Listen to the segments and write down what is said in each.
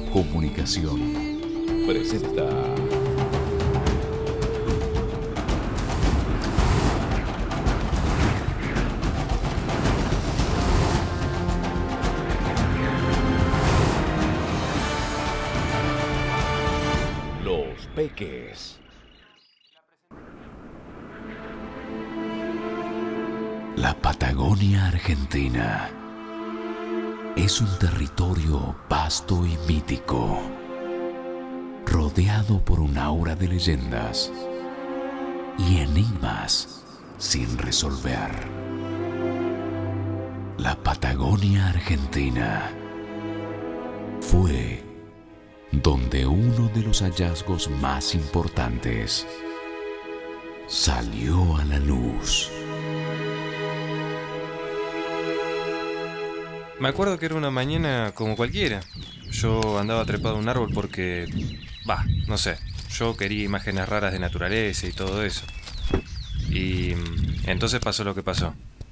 Comunicación presenta Los Peques. La Patagonia Argentina es un territorio vasto y mítico, rodeado por un aura de leyendas y enigmas sin resolver. La Patagonia Argentina fue donde uno de los hallazgos más importantes salió a la luz. Me acuerdo que era una mañana como cualquiera. Yo andaba trepado a un árbol porque... no sé. Yo quería imágenes raras de naturaleza y todo eso. Y entonces pasó lo que pasó.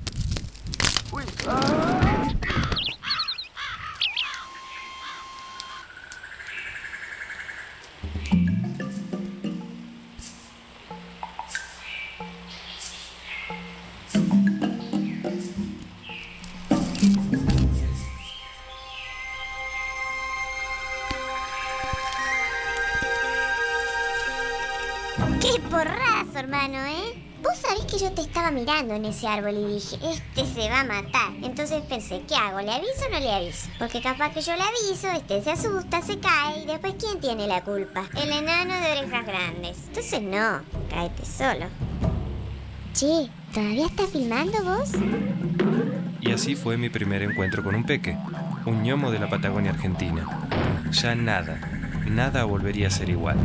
¡Qué porrazo, hermano, Vos sabés que yo te estaba mirando en ese árbol y dije, este se va a matar. Entonces pensé, ¿qué hago? ¿Le aviso o no le aviso? Porque capaz que yo le aviso, se asusta, se cae y después ¿quién tiene la culpa? El enano de orejas grandes. Entonces no, cáete solo. Che, ¿todavía estás filmando vos? Y así fue mi primer encuentro con un peque, un ñomo de la Patagonia Argentina. Ya nada volvería a ser igual.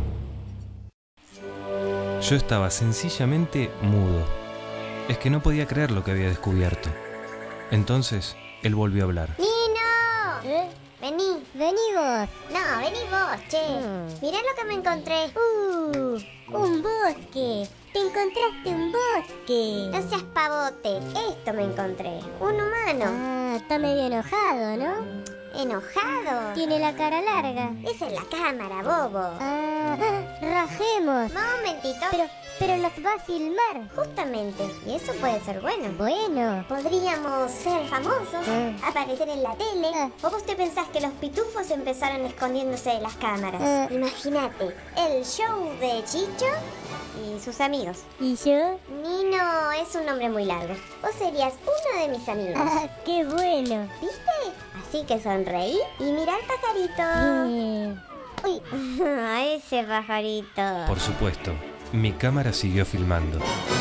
Yo estaba sencillamente mudo. Es que no podía creer lo que había descubierto. Entonces, él volvió a hablar. ¡Nino! Vení vos. No, vení vos, che. Mirá lo que me encontré. Un bosque. Te encontraste un bosque. No seas pavote. Esto me encontré. Un humano. Ah, está medio enojado, ¿no? ¿Enojado? Tiene la cara larga. Esa es la cámara, bobo. Rajemos. Momentito. Pero los va a filmar. Justamente. Y eso puede ser bueno. Bueno. Podríamos ser famosos. Aparecer en la tele. ¿O vos te pensás que los pitufos empezaron escondiéndose de las cámaras? Imagínate. El show de Chicho y sus amigos. ¿Y yo? Nino es un nombre muy largo. Vos serías uno de mis amigos. ¡Qué bueno! ¿Viste? Así que sonreí y mirá al pajarito. Uy, ese pajarito. Por supuesto, mi cámara siguió filmando.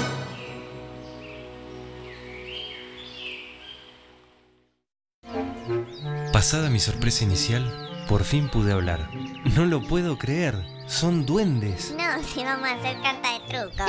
Pasada mi sorpresa inicial, por fin pude hablar. No lo puedo creer, son duendes. No, si vamos a hacer carta de truco.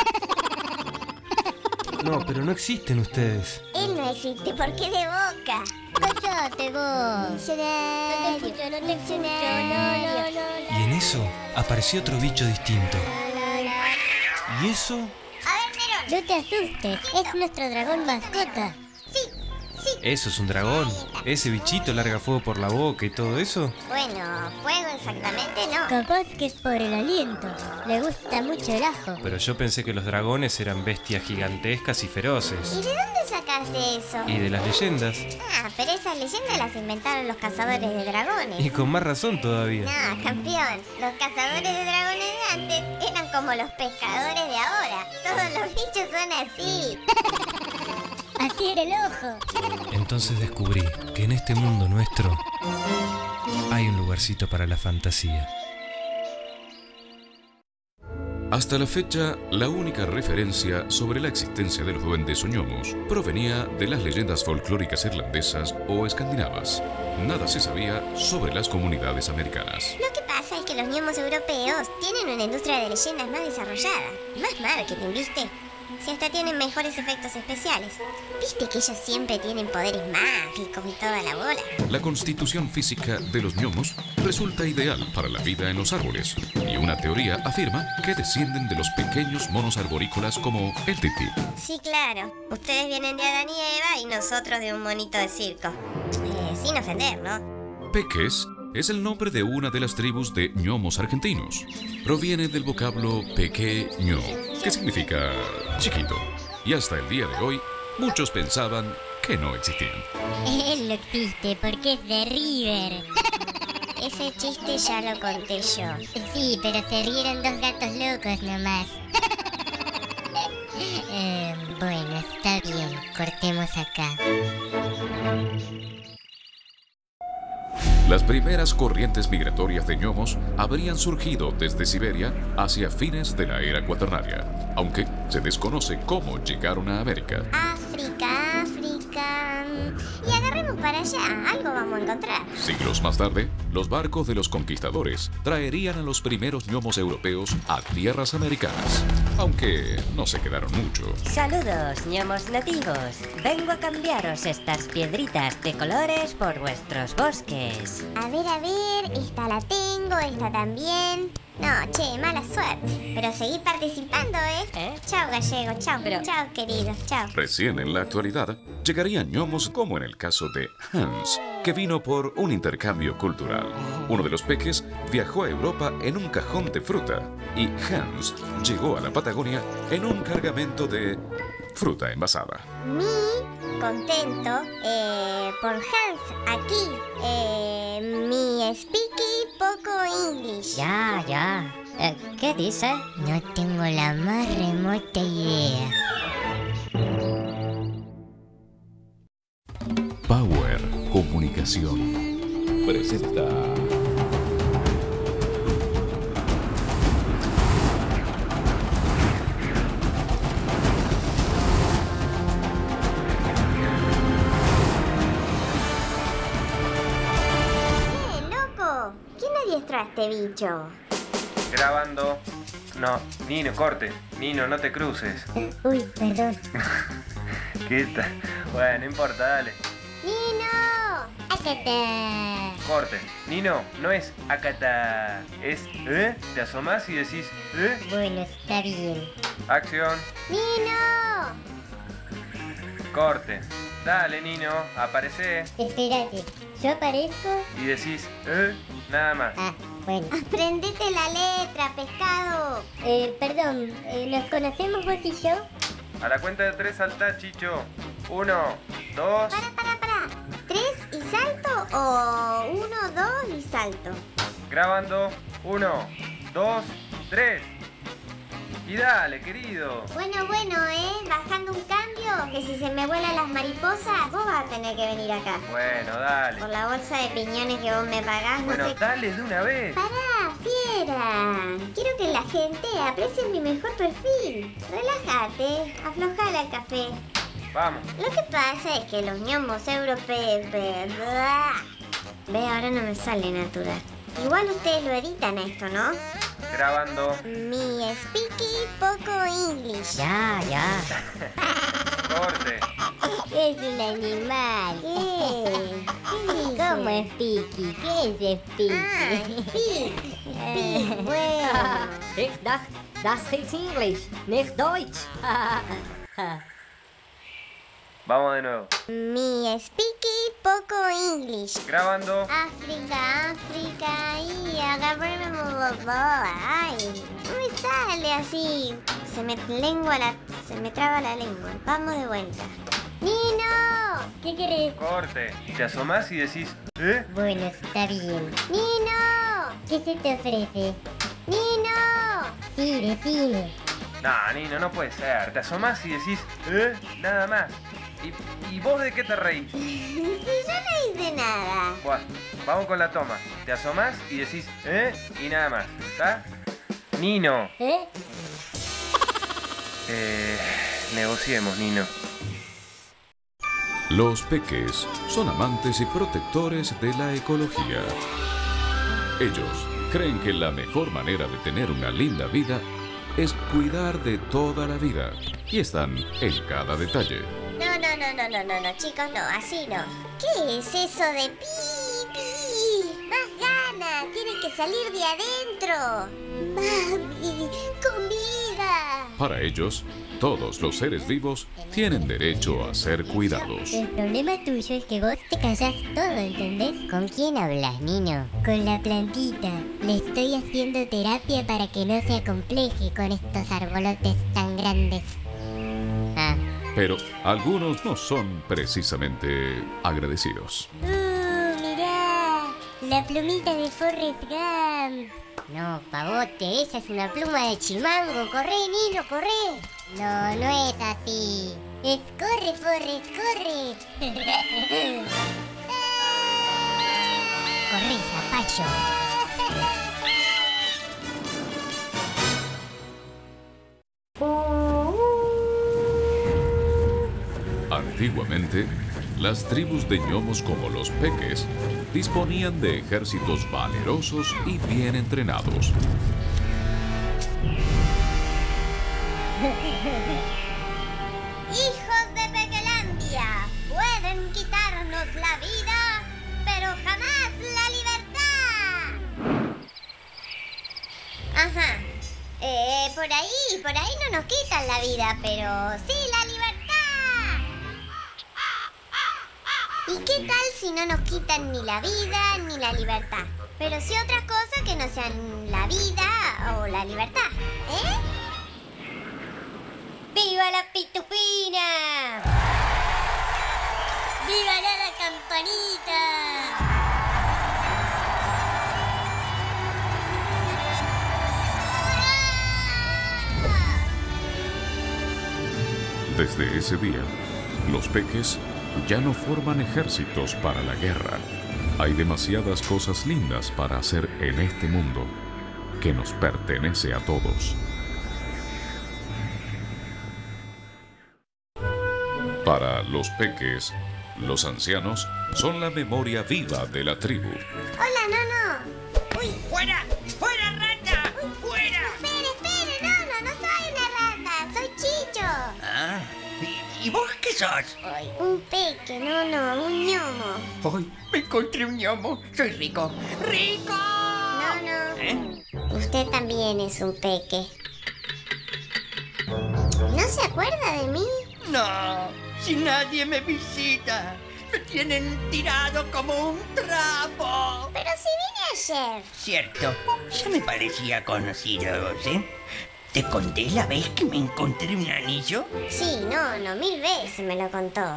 No, pero no existen ustedes. Él no existe porque de boca. ¡Cállate vos! No te escucho, no. Y en eso apareció otro bicho distinto. ¿Y eso? A ver, Nerón. No te asustes, es nuestro dragón mascota. Sí. ¿Eso es un dragón? ¿Ese bichito larga fuego por la boca y todo eso? Bueno, fuego exactamente no. Capaz que es por el aliento. Le gusta mucho el ajo. Pero yo pensé que los dragones eran bestias gigantescas y feroces. ¿Y de dónde sacaste eso? Y de las leyendas. Pero esas leyendas las inventaron los cazadores de dragones. Y con más razón todavía. No, campeón. Los cazadores de dragones de antes eran como los pescadores de ahora. Todos los bichos son así. Así era el ojo. Entonces descubrí que en este mundo nuestro hay un lugarcito para la fantasía. Hasta la fecha, la única referencia sobre la existencia de los duendes o ñomos provenía de las leyendas folclóricas irlandesas o escandinavas. Nada se sabía sobre las comunidades americanas. Lo que pasa es que los ñomos europeos tienen una industria de leyendas más desarrollada. Más marketing, ¿viste? Si hasta tienen mejores efectos especiales. ¿Viste que ellos siempre tienen poderes mágicos y toda la bola? La constitución física de los ñomos resulta ideal para la vida en los árboles, y una teoría afirma que descienden de los pequeños monos arborícolas como el tití. Sí, claro. Ustedes vienen de Adán y Eva y nosotros de un monito de circo. Sin ofender, ¿no? Peques es el nombre de una de las tribus de ñomos argentinos. Proviene del vocablo pequeño, que significa chiquito. Y hasta el día de hoy, muchos pensaban que no existían. Él lo existe porque es de River. Ese chiste ya lo conté yo. Sí, pero se rieron dos gatos locos nomás. Bueno, está bien. Cortemos acá. Las primeras corrientes migratorias de ñomos habrían surgido desde Siberia hacia fines de la era cuaternaria, aunque se desconoce cómo llegaron a América. África, África. Y agarremos para allá, algo vamos a encontrar. Siglos más tarde, los barcos de los conquistadores traerían a los primeros ñomos europeos a tierras americanas, aunque no se quedaron mucho. Saludos, ñomos nativos. Vengo a cambiaros estas piedritas de colores por vuestros bosques. A ver, esta la tengo, esta también. No, che, mala suerte. Pero seguí participando, ¿eh? Chao, gallego, chao. Chao, queridos, chao. Recién en la actualidad, llegarían ñomos como en el caso de Hans, que vino por un intercambio cultural. Uno de los peques viajó a Europa en un cajón de fruta y Hans llegó a la Patagonia en un cargamento de fruta envasada. Contento por Hans aquí. Mi speaky poco English. Ya. ¿Qué dice? No tengo la más remota idea. Power Comunicación presenta ¡Loco! ¿Quién adiestró a este bicho? Grabando. No, Nino, corte. Nino, no te cruces. Uy, perdón. ¿Qué tal? Bueno, no importa, dale. ¡Nino! ¡Acata! Corte. Nino, no es acata. Es te asomás y decís Bueno, está bien. acción. ¡Nino! Corte. Dale, Nino, aparecé Espérate, ¿yo aparezco? y decís nada más. Ah, bueno. Aprendete la letra, pescado. Perdón, ¿nos conocemos vos y yo? A la cuenta de 3 saltá, Chicho. 1, 2. Para. ¿3 y salto o 1, 2 y salto? Grabando. 1, 2, 3. Y dale, querido. Bueno, bajando un cambio, que si se me vuelan las mariposas, vos vas a tener que venir acá. Bueno, dale. Por la bolsa de piñones que vos me pagás, no Bueno, sé. dale de una vez. ¡Pará, fiera! Quiero que la gente aprecie mi mejor perfil. Relájate, aflojala el café. Vamos. Lo que pasa es que los ñomos europeos... Ve, ahora no me sale natural. Igual ustedes lo editan esto, ¿no? Grabando. Mi speaky poco English. Ya. Corte. Es un animal. ¿Qué? ¿Cómo es Piki? ¿Qué es Piki? Piki, bueno. Ich dachte, das ist English, nicht Deutsch. Vamos de nuevo. Mi speaky poco English. Grabando. África, y agarremos. Ay, no me sale así. Se me traba la lengua. Vamos de vuelta. ¡Nino! ¿Qué querés? Corte. Te asomás y decís Bueno, está bien. ¡Nino! ¿Qué se te ofrece? ¡Nino! Sí, decime. No, Nino, no puede ser. Te asomás y decís nada más. ¿Y vos de qué te reís? Si yo no hice nada. Buah, vamos con la toma. Te asomás y decís y nada más. ¿Está? Nino. Negociemos, Nino. Los peques son amantes y protectores de la ecología. Ellos creen que la mejor manera de tener una linda vida es cuidar de toda la vida y están en cada detalle. No, chicos, no, así no. ¿Qué es eso de pi? Más ganas, tiene que salir de adentro. ¡Mami! ¡Comida! Para ellos, todos los seres vivos tienen derecho a ser cuidados. El problema tuyo es que vos te callás todo, ¿entendés? ¿Con quién hablas, niño? Con la plantita. Le estoy haciendo terapia para que no se acompleje con estos arbolotes tan grandes. Ah, Pero algunos no son precisamente agradecidos. Mirá, la plumita de Forrest Gump. No, pavote, esa es una pluma de chimango. Corre, niño, corre. No, no es así. Es corre, Forrest, corre. Corre, zapallo. Antiguamente, las tribus de ñomos como los peques disponían de ejércitos valerosos y bien entrenados. Hijos de Pequelandia, pueden quitarnos la vida, pero jamás la libertad. Ajá. Por ahí no nos quitan la vida, pero sí la libertad. ¿Y qué tal si no nos quitan ni la vida ni la libertad? Pero sí otras cosas que no sean la vida o la libertad, ¿eh? ¡viva la pitufina! ¡Viva la campanita! Desde ese día, los peques ya no forman ejércitos para la guerra. Hay demasiadas cosas lindas para hacer en este mundo que nos pertenece a todos. Para los peques, los ancianos son la memoria viva de la tribu. ¡Hola, Nono! ¡Uy! ¡Fuera! ¡Fuera, rata! ¡Fuera! ¡Espere! No soy una rata, soy Chicho. Ah, ¿y vos qué sos? Ay, un peque, Nono, un ñomo. ¡Ay! Me encontré un ñomo. Soy rico. ¡Rico! Nono, ¿Eh? usted también es un peque. ¿No se acuerda de mí? No, si nadie me visita. Me tienen tirado como un trapo. Pero si vine ayer. Cierto, ya me parecía conocido, ¿eh? ¿Te conté la vez que me encontré un anillo? Sí, Nono, 1000 veces me lo contó.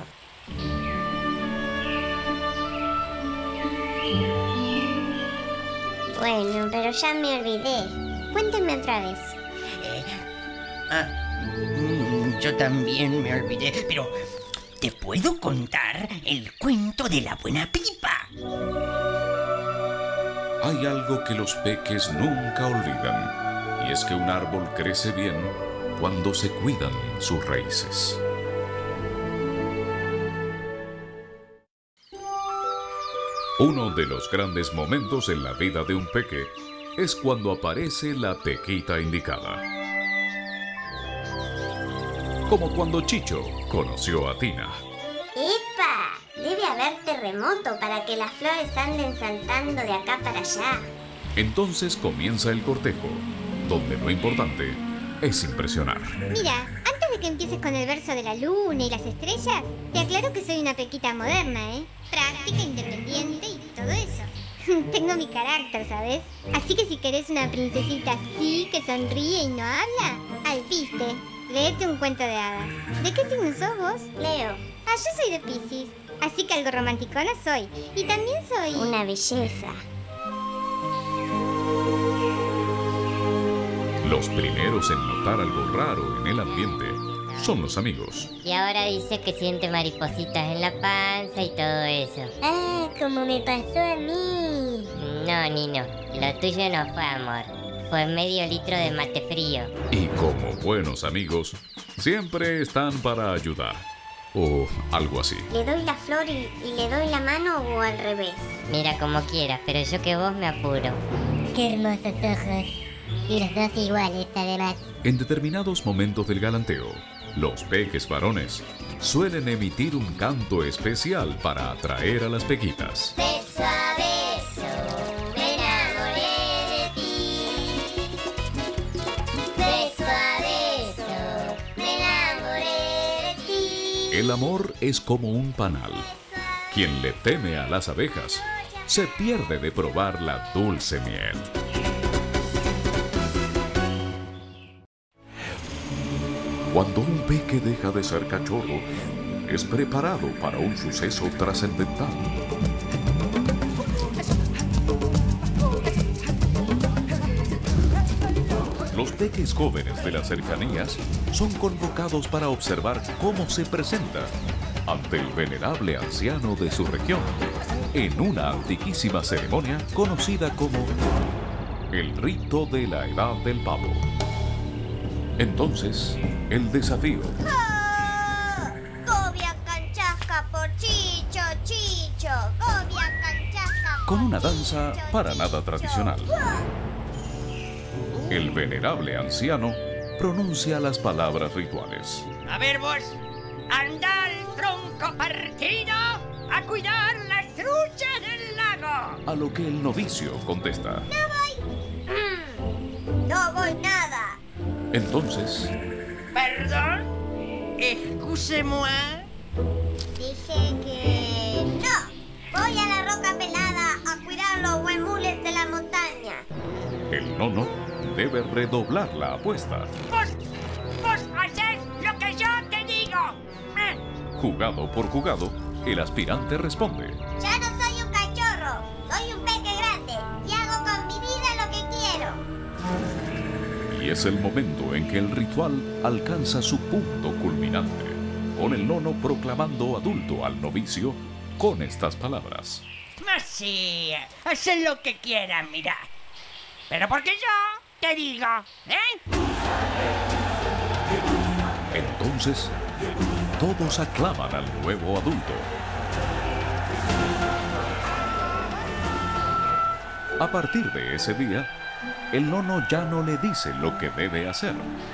Bueno, pero ya me olvidé. Cuénteme otra vez. Yo también me olvidé, pero te puedo contar el cuento de la buena pipa. Hay algo que los peques nunca olvidan, y es que un árbol crece bien cuando se cuidan sus raíces. Uno de los grandes momentos en la vida de un peque es cuando aparece la pequita indicada. Como cuando Chicho conoció a Tina. ¡Epa! Debe haber terremoto para que las flores anden saltando de acá para allá. Entonces comienza el cortejo, donde lo importante es impresionar. Mira, antes de que empieces con el verso de la luna y las estrellas, te aclaro que soy una pequita moderna, ¿eh? Práctica, independiente y todo eso. Tengo mi carácter, ¿sabes? Así que si querés una princesita así, que sonríe y no habla, al piste, léete un cuento de hadas. ¿De qué signo sos vos? Leo, Yo soy de Piscis, así que algo romanticona soy. Y también soy... una belleza. Los primeros en notar algo raro en el ambiente son los amigos. Y ahora dice que siente maripositas en la panza y todo eso. Ah, como me pasó a mí. No, Nino, lo tuyo no fue amor. Fue medio litro de mate frío. Y como buenos amigos, siempre están para ayudar. O algo así. ¿Le doy la flor y le doy la mano o al revés? Mira como quieras, pero yo que vos me apuro. Qué hermosos ojos. Y los dos iguales, además. En determinados momentos del galanteo, los peques varones suelen emitir un canto especial para atraer a las pequitas. Beso a beso, me enamoré. El amor es como un panal. Quien le teme a las abejas se pierde de probar la dulce miel. Cuando un peque deja de ser cachorro, es preparado para un suceso trascendental. Los peques jóvenes de las cercanías son convocados para observar cómo se presenta ante el venerable anciano de su región, en una antiquísima ceremonia conocida como el rito de la edad del pavo. Entonces, el desafío. Gobia canchasca por Chicho, Chicho. Gobia canchasca por Con una danza Chicho, para nada Chicho. tradicional. El venerable anciano pronuncia las palabras rituales. A ver vos, anda al tronco partido a cuidar las truchas del lago. A lo que el novicio contesta. No voy nada. Entonces, ¿Perdón? Excusez-moi. Dije que no. Voy a la roca pelada a cuidar los huemules de la montaña. el nono debe redoblar la apuesta. Vos haces lo que yo te digo. Jugado por jugado, el aspirante responde. Ya no soy un cachorro, soy un peque grande y hago con mi vida lo que quiero. Y es el momento en que el ritual alcanza su punto culminante, con el nono proclamando adulto al novicio con estas palabras. Así, hacen lo que quieran, mira. Pero porque yo te digo, Entonces, todos aclaman al nuevo adulto. A partir de ese día, el nono ya no le dice lo que debe hacer.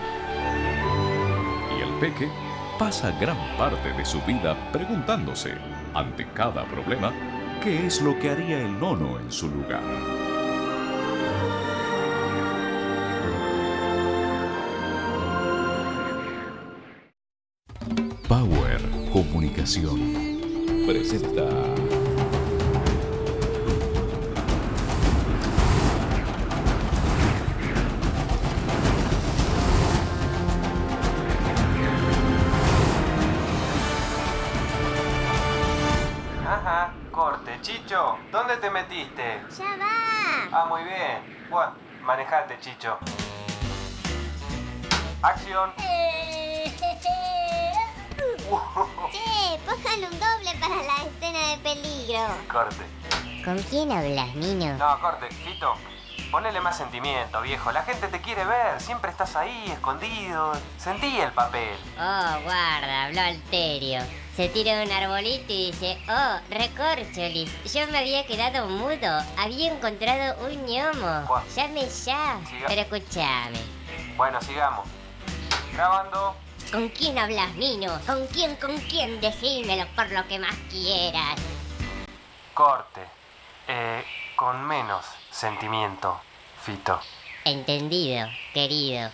Y el peque pasa gran parte de su vida preguntándose, ante cada problema, qué es lo que haría el nono en su lugar. Power Comunicación presenta Ajá, corte. Chicho, ¿dónde te metiste? Ya va. Ah, muy bien. Bueno, manejate, Chicho. Acción. Che, póngale un doble para la escena de peligro. Corte. ¿Con quién hablas, niño? No, corte. Fito, ponele más sentimiento, viejo. La gente te quiere ver. Siempre estás ahí, escondido. Sentí el papel. Oh, guarda, habló Alterio. Se tira de un arbolito y dice, oh, recorcholis, yo me había quedado mudo, había encontrado un gnomo. Buah. Llame ya. Siga. Pero escúchame, Bueno, sigamos. Grabando. ¿con quién hablas, niño? ¿Con quién? Decímelo por lo que más quieras. Corte. Con menos sentimiento, Fito. Entendido, querido.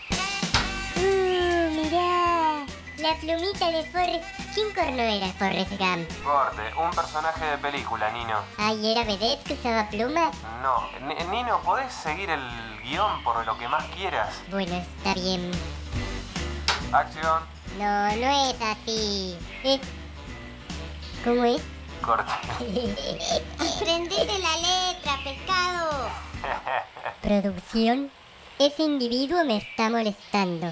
Mirá. La plumita de Forrest. ¿Quién corno era Forrest Gump? Corte. Un personaje de película, Nino. Ay, ¿era vedette que usaba plumas? No. Nino, ¿podés seguir el guión por lo que más quieras? Bueno, está bien. Acción. No, no es así. Es... ¿Cómo es? Corte. Aprendete la letra, pescado. Producción. Ese individuo me está molestando.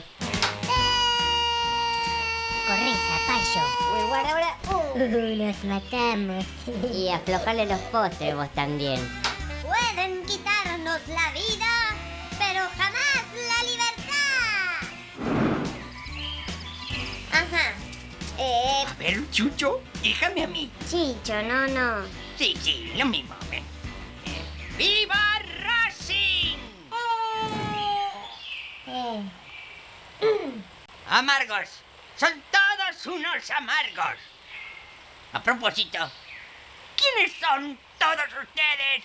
Corre, zapallo. Uy, guarda ahora. Nos matamos. Y aflojale los postres vos también. Pueden quitarnos la vida, pero jamás la libertad. Ajá. A ver, Chucho, déjame a mí. Chicho, no. Sí, lo mismo. ¡Viva Racing! Amargos. Son todos unos amargos. A propósito, ¿quiénes son todos ustedes?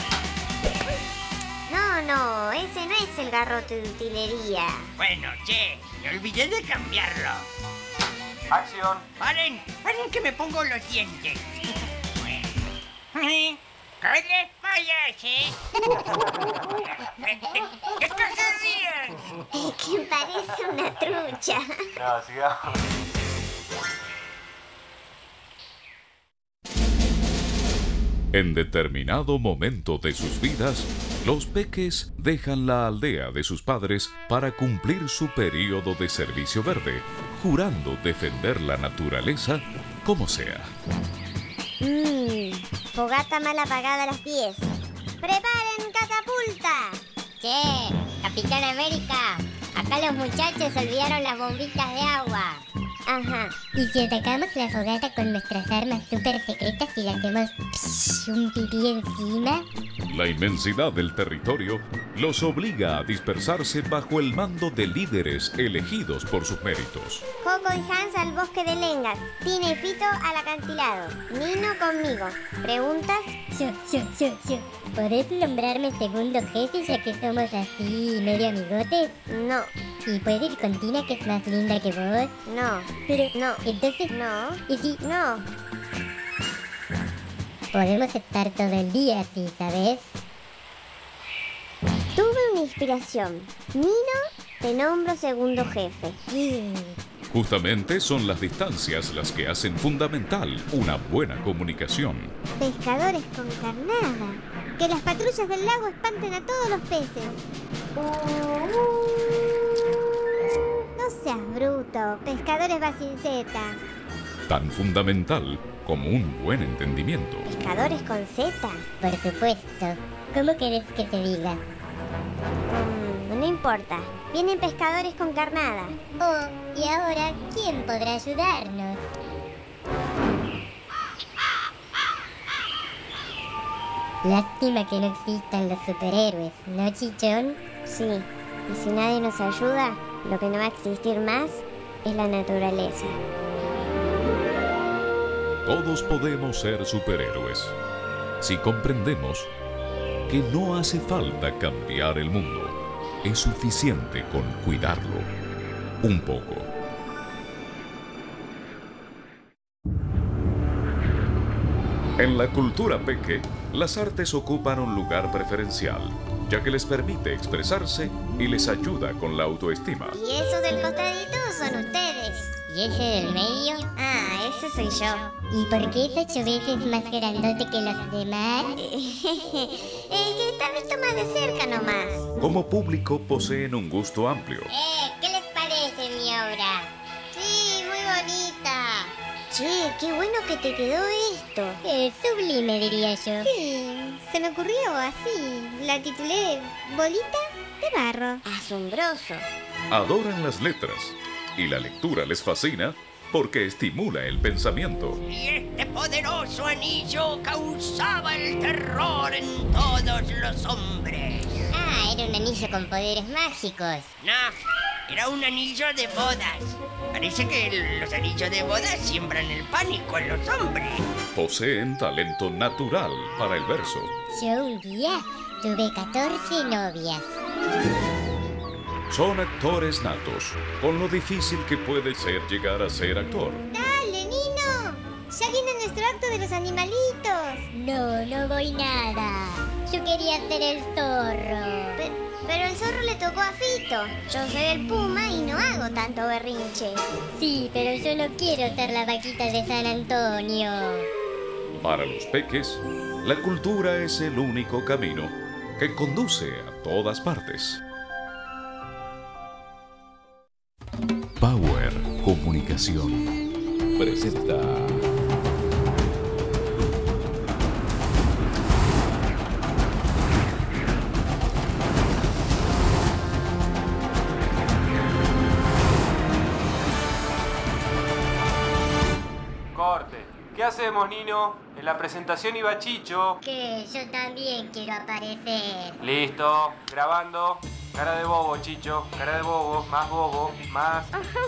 No, ese no es el garrote de utilería. Bueno, che, me olvidé de cambiarlo. Acción. Paren que me pongo los dientes. ¿Qué les parece? ¿Qué se ríen? Es que parece una trucha. No, sigamos. En determinado momento de sus vidas, los peques dejan la aldea de sus padres para cumplir su periodo de servicio verde, jurando defender la naturaleza como sea. Fogata mal apagada a las 10. ¡Preparen catapulta! Che, Capitán América, acá los muchachos olvidaron las bombitas de agua. Ajá. ¿Y si atacamos la fogata con nuestras armas súper secretas y le hacemos un pipí encima? La inmensidad del territorio los obliga a dispersarse bajo el mando de líderes elegidos por sus méritos. Coco y Hans al bosque de Lengas. Tina y Fito al acantilado. Nino conmigo. ¿Preguntas? Yo. ¿Podés nombrarme segundo jefe ya que somos así medio amigotes? No. ¿Y puedo ir con Tina que es más linda que vos? No. Pero, No. entonces, No. ¿y si No. podemos estar todo el día así, sabes? Tuve una inspiración. Nino, te nombro segundo jefe. Justamente son las distancias las que hacen fundamental una buena comunicación. Pescadores con carnada. Que las patrullas del lago espanten a todos los peces. No seas bruto. Pescadores va sin Z. Tan fundamental como un buen entendimiento. ¿Pescadores con Z? Por supuesto. ¿Cómo querés que te diga? No importa. Vienen pescadores con carnada. Oh, y ahora, ¿quién podrá ayudarnos? Lástima que no existan los superhéroes, ¿no, Chichón? Sí. Y si nadie nos ayuda, lo que no va a existir más es la naturaleza. Todos podemos ser superhéroes si comprendemos que no hace falta cambiar el mundo. Es suficiente con cuidarlo un poco. En la cultura peque, las artes ocupan un lugar preferencial, ya que les permite expresarse y les ayuda con la autoestima. Y esos del costadito son ustedes. ¿Y ese del medio? Ah, ese soy yo. ¿Y por qué es 8 veces más grandote que los demás? Que está visto más de cerca nomás. Como público poseen un gusto amplio. ¿Qué les parece mi obra? Sí, muy bonita. Che, qué bueno que te quedó esto. Sublime, diría yo. Sí, se me ocurrió así. La titulé Bolita de Barro. Asombroso. Adoran las letras y la lectura les fascina porque estimula el pensamiento. Y este poderoso anillo causaba el terror en todos los hombres. Ah, era un anillo con poderes mágicos. No, era un anillo de bodas. Parece que los anillos de bodas siembran el pánico en los hombres. Poseen talento natural para el verso. Yo un día tuve 14 novias. Son actores natos, con lo difícil que puede ser llegar a ser actor. ¡Dale, Nino! ¡Ya viene nuestro acto de los animalitos! No voy nada. Yo quería ser el zorro. Pero el zorro le tocó a Fito. Yo soy el puma y no hago tanto berrinche. Sí, pero yo no quiero ser la vaquita de San Antonio. Para los peques, la cultura es el único camino que conduce a todas partes. Power Comunicación presenta Corte. ¿Qué hacemos, Nino? En la presentación iba Chicho. Que yo también quiero aparecer. Listo. Grabando. Cara de bobo, Chicho. Cara de bobo. Más bobo. Más.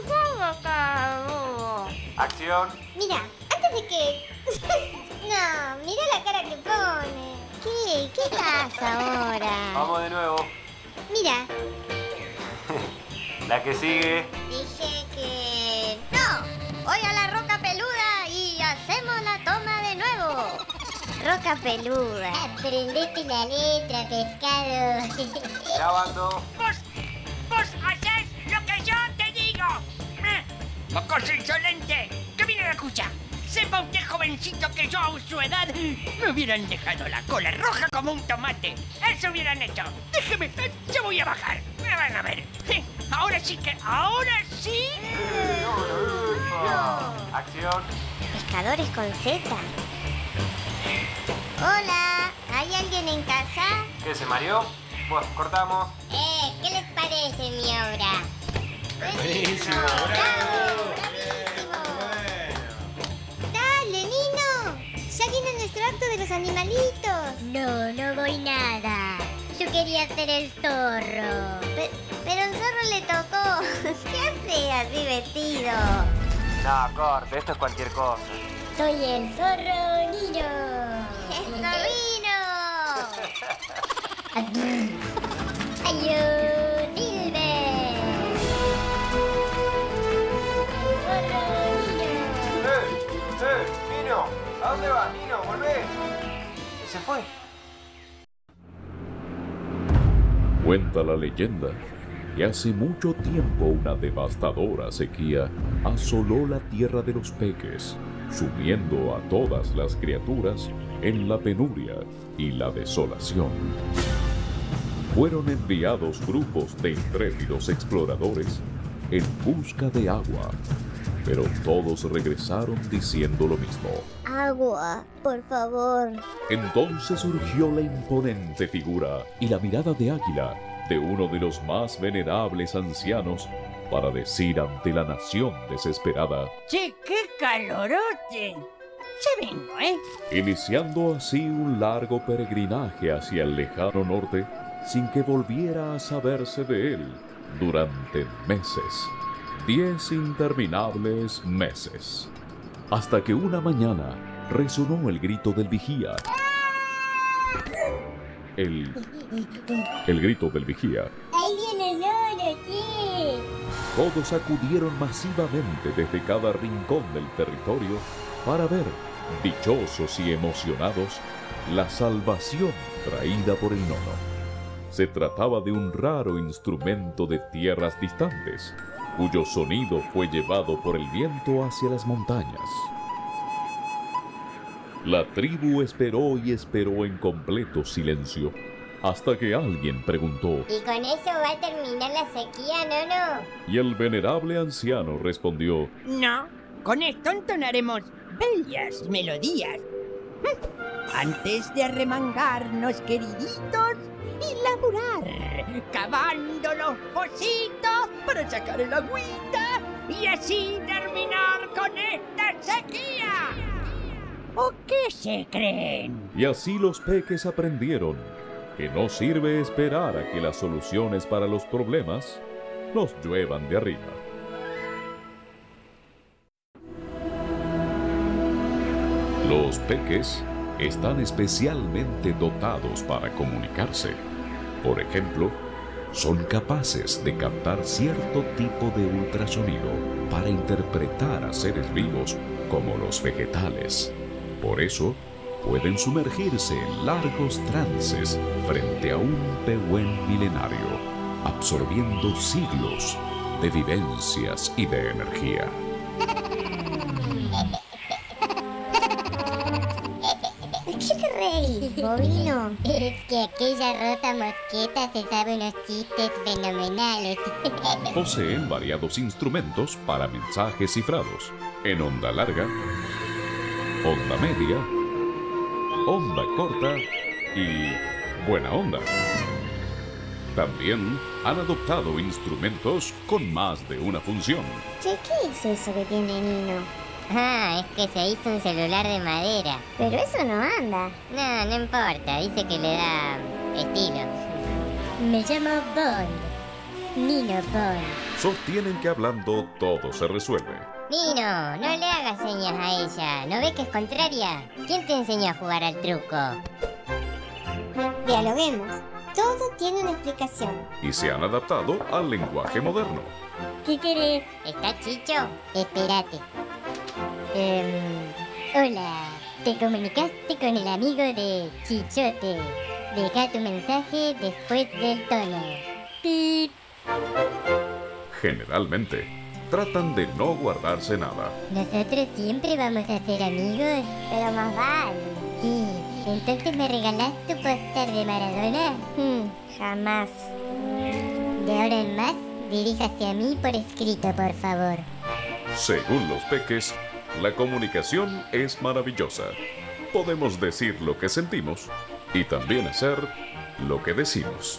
Acción. Mira, antes de que... No, mira la cara que pone. ¿Qué pasa ahora? Vamos de nuevo. Mira, La que sigue. dije que... ¡No! voy a la roca peluda y hacemos la toma de nuevo. Roca peluda. Aprendete la letra, pescado. Grabando. ¡Vos haces lo que yo te digo! ¡Mocoso insolente! ¡Que viene la escucha! Sepa usted, jovencito, que yo a su edad me hubieran dejado la cola roja como un tomate. ¡Eso hubieran hecho! ¡Déjeme! ¡Yo voy a bajar! ¡Me van a ver! ¡Ahora sí que... ¡Ahora sí! Acción. Pescadores con Z. Hola, ¿hay alguien en casa? ¿Qué se mareó? Bueno, cortamos. ¿Qué les parece mi obra? Buenísimo. ¡Dale, Nino! ¡Ya viene nuestro acto de los animalitos! No, no voy nada. Yo quería ser el zorro. Pero el zorro le tocó. ¿Qué hace así vestido? No, corte, esto es cualquier cosa. Soy el zorro Nino. ¡Es zorrino! ¡Adiós, Silver! El zorro Nino. Nino! ¿A dónde vas, Nino? ¡Volvé! Se fue. Cuenta la leyenda que hace mucho tiempo una devastadora sequía asoló la tierra de los peques, sumiendo a todas las criaturas en la penuria y la desolación. Fueron enviados grupos de intrépidos exploradores en busca de agua, pero todos regresaron diciendo lo mismo. Agua, por favor. Entonces surgió la imponente figura y la mirada de águila de uno de los más venerables ancianos para decir ante la nación desesperada: ¡Che, qué calorote! ¡Ya vengo, iniciando así un largo peregrinaje hacia el lejano norte, sin que volviera a saberse de él durante meses. 10 interminables meses. Hasta que una mañana resonó el grito del vigía. El grito del vigía. ¡Ahí viene el oro, che! Todos acudieron masivamente desde cada rincón del territorio para ver, dichosos y emocionados, la salvación traída por el nono. Se trataba de un raro instrumento de tierras distantes, cuyo sonido fue llevado por el viento hacia las montañas. La tribu esperó y esperó en completo silencio, hasta que alguien preguntó: ¿Y con eso va a terminar la sequía, Nono? y el venerable anciano respondió: No, con esto entonaremos bellas melodías. Antes de arremangarnos, queriditos, y laburar, cavando los pocitos para sacar el agüita y así terminar con esta sequía. ¿O qué se creen? Y así los peques aprendieron que no sirve esperar a que las soluciones para los problemas nos lluevan de arriba. Los peques están especialmente dotados para comunicarse. Por ejemplo, son capaces de captar cierto tipo de ultrasonido para interpretar a seres vivos como los vegetales. Por eso, pueden sumergirse en largos trances frente a un pehuen milenario, absorbiendo siglos de vivencias y de energía. ¿Qué te reís, bovino? Es que aquella rota mosqueta se sabe unos chistes fenomenales. Poseen variados instrumentos para mensajes cifrados, en onda larga, onda media, onda corta y buena onda. También han adoptado instrumentos con más de una función. Che, ¿qué es eso que tiene Nino? Ah, es que se hizo un celular de madera. Pero eso no anda. No, no importa, dice que le da estilo. Me llamo Bond. Nino Bond. Sostienen que hablando todo se resuelve. Nino, no le hagas señas a ella. ¿No ves que es contraria? ¿Quién te enseñó a jugar al truco? Dialoguemos. Todo tiene una explicación. Y se han adaptado al lenguaje moderno. ¿Qué querés? ¿Está Chicho? Espérate. Hola, te comunicaste con el amigo de Chichote. Deja tu mensaje después del tono. Pip. Generalmente, tratan de no guardarse nada. Nosotros siempre vamos a ser amigos. Pero más vale. ¿Qué? ¿Entonces me regalás tu póster de Maradona? Jamás. De ahora en más, diríjase a mí por escrito, por favor. Según los peques, la comunicación es maravillosa. Podemos decir lo que sentimos y también hacer lo que decimos.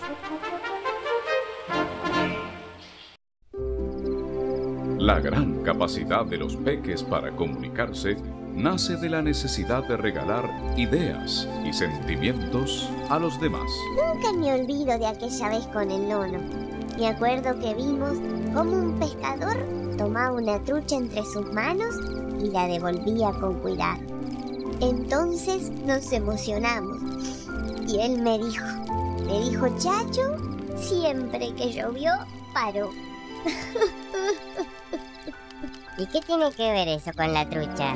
La gran capacidad de los peques para comunicarse nace de la necesidad de regalar ideas y sentimientos a los demás. Nunca me olvido de aquella vez con el nono. Me acuerdo que vimos cómo un pescador tomaba una trucha entre sus manos y la devolvía con cuidado. Entonces nos emocionamos y él me dijo, Chacho, siempre que llovió, paró. ¿Y qué tiene que ver eso con la trucha?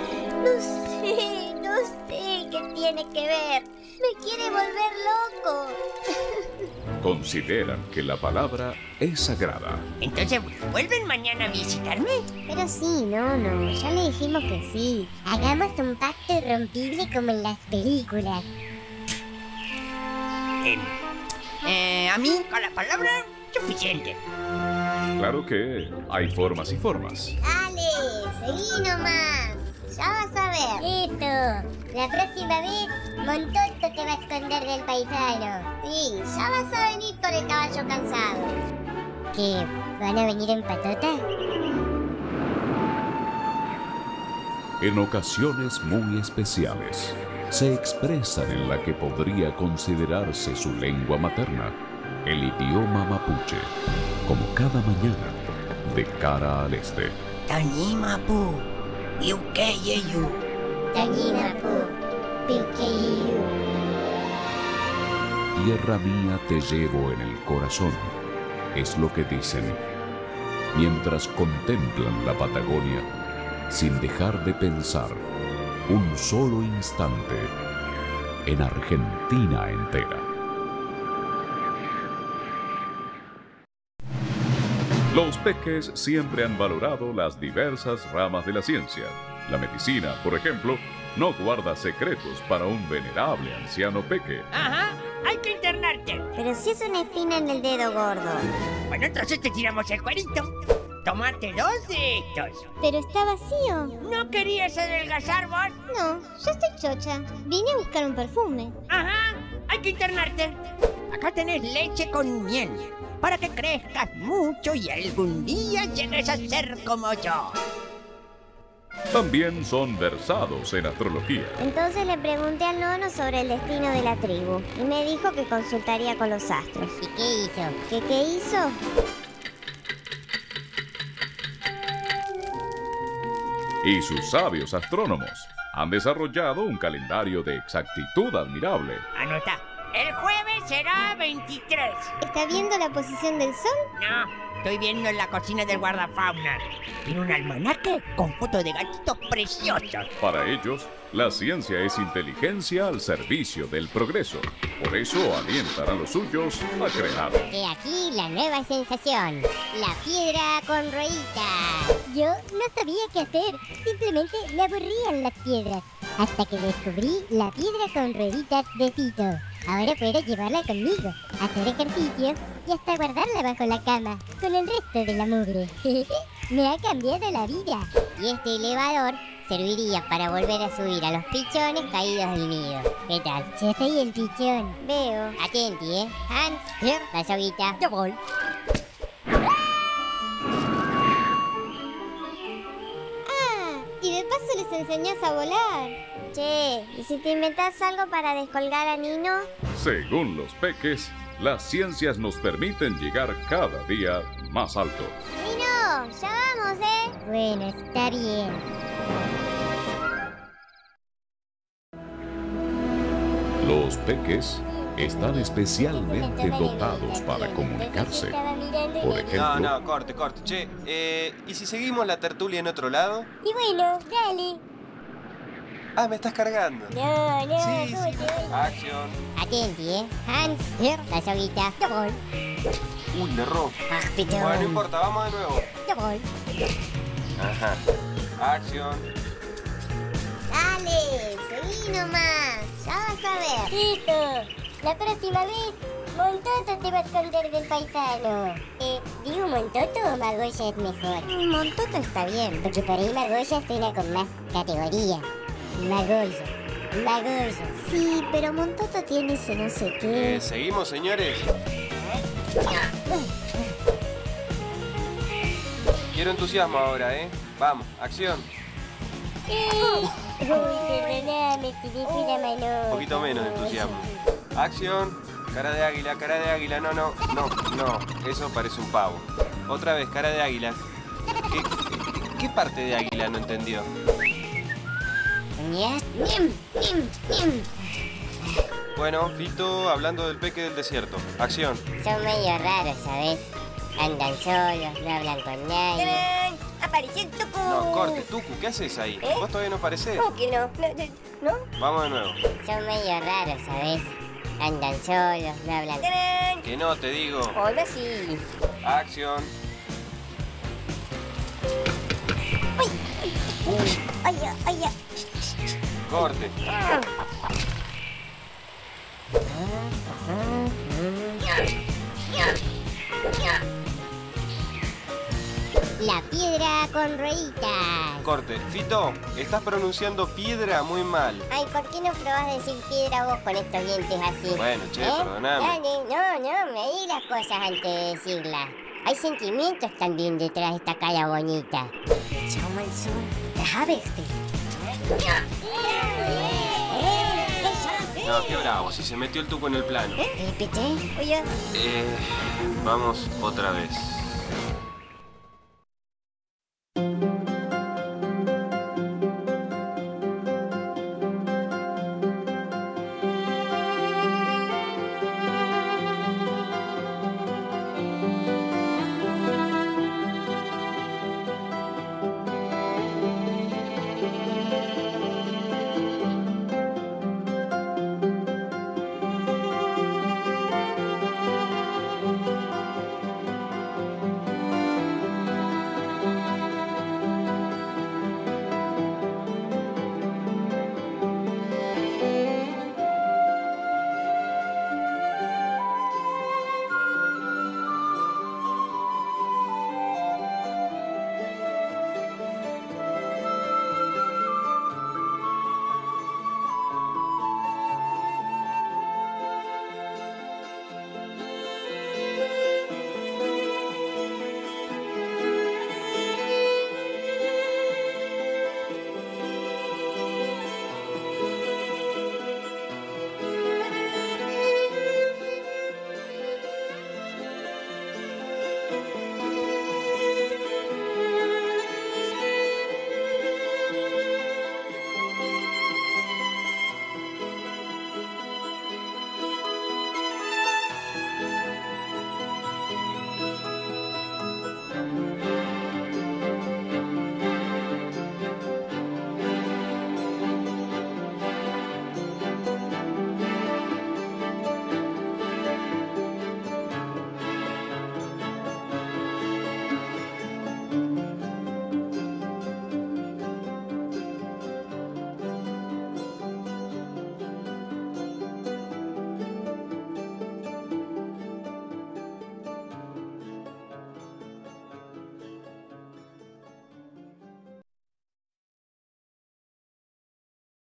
No sé qué tiene que ver. Me quiere volver loco. Consideran que la palabra es sagrada. Entonces, ¿vuelven mañana a visitarme? Pero sí, no, ya le dijimos que sí. Hagamos un pacto irrompible como en las películas. A mí, con la palabra, suficiente. Claro que hay formas y formas. Dale, seguí nomás. Ya vas a ver. Esto, la próxima vez, Montoto te va a esconder del paisano. Sí, ya vas a venir con el caballo cansado. ¿Qué? ¿Van a venir en patota? En ocasiones muy especiales, se expresan en la que podría considerarse su lengua materna, el idioma mapuche, como cada mañana, de cara al este. Tañimapu, Iukeyeyu. Tañimapu, Piukeyu. Tierra mía te llevo en el corazón, es lo que dicen, mientras contemplan la Patagonia, sin dejar de pensar un solo instante en Argentina entera. Los peques siempre han valorado las diversas ramas de la ciencia. La medicina, por ejemplo, no guarda secretos para un venerable anciano peque. Ajá, hay que internarte. Pero si es una espina en el dedo gordo. Bueno, entonces te tiramos el cuerito. Tomate 2 de estos. Pero está vacío. ¿No querías adelgazar vos? No, yo estoy chocha. Vine a buscar un perfume. Ajá, hay que internarte. Acá tenés leche con miel, para que crezcas mucho y algún día llegues a ser como yo. También son versados en astrología. Entonces le pregunté al nono sobre el destino de la tribu y me dijo que consultaría con los astros. ¿Y qué hizo? ¿Qué hizo? Y sus sabios astrónomos han desarrollado un calendario de exactitud admirable. Anota, el jueves será 23. ¿Está viendo la posición del sol? No, estoy viendo en la cocina del guardafauna. Tiene un almanaque con fotos de gatitos preciosos. Para ellos, la ciencia es inteligencia al servicio del progreso. Por eso alientan a los suyos a crear. He aquí la nueva sensación, la piedra con rueditas. Yo no sabía qué hacer, simplemente me aburrían las piedras. Hasta que descubrí la piedra con rueditas de Fito. Ahora puedo llevarla conmigo, hacer ejercicio y hasta guardarla bajo la cama, con el resto de la mugre. Me ha cambiado la vida. Y este elevador serviría para volver a subir a los pichones caídos del nido. ¿Qué tal? Yo soy el pichón. Veo. Atenti, ¿eh? Hans, la soguita. Yo voy. Ah, y de paso les enseñás a volar. Che, ¿y si te inventás algo para descolgar a Nino? Según los peques, las ciencias nos permiten llegar cada día más alto. ¡Nino! ¡Ya vamos, Bueno, está bien. Los peques están especialmente dotados para comunicarse. Por ejemplo, No, corte. Che, ¿y si seguimos la tertulia en otro lado? Y bueno, dale. Ah, me estás cargando. No, Sí, ¿cómo te voy? Acción. Atenti, Hans, la soguita. Jawohl, Uy, me erró. Ach, bitte. Bueno, no importa, vamos de nuevo. jawohl. Ajá. Acción. Dale, seguí nomás. Ya vas a ver. Listo. La próxima vez, Montoto te va a esconder del paisano. ¿Digo Montoto o Magoya es mejor? Montoto está bien. Porque por ahí Magoya suena con más categoría. Magoya. Sí, pero Montoto tiene ese no sé qué. ¿Seguimos, señores? Quiero entusiasmo ahora, ¿eh? Vamos, acción. Uy, perdoname, si le fui la mano. Un poquito menos de entusiasmo. Acción. Cara de águila. No. Eso parece un pavo. Otra vez, cara de águila. ¿Qué parte de águila no entendió? Bueno, Fito, hablando del peque del desierto. Acción. Son medio raros, ¿sabes? Andan solos, no hablan con nadie. ¡Apareció el Tucu! No, corte, Tucu, ¿qué haces ahí? Vos todavía no parecés. ¿Cómo que no? ¿No? Vamos de nuevo. Son medio raros, ¿sabes? Andan solos, no hablan. Que no, te digo. Hola, sí. Acción. Ay, Corte. La piedra con rueditas. Corte. Fito, estás pronunciando piedra muy mal. Ay, ¿por qué no probás decir piedra vos con estos dientes así? Bueno, che, perdoname. Dale, no, me di las cosas antes de decirlas. Hay sentimientos también detrás de esta cara bonita. Schau mal zu, da habe ich dich. No, qué bravo, si se metió el Tucu en el plano. Bitte? Oye. Vamos otra vez.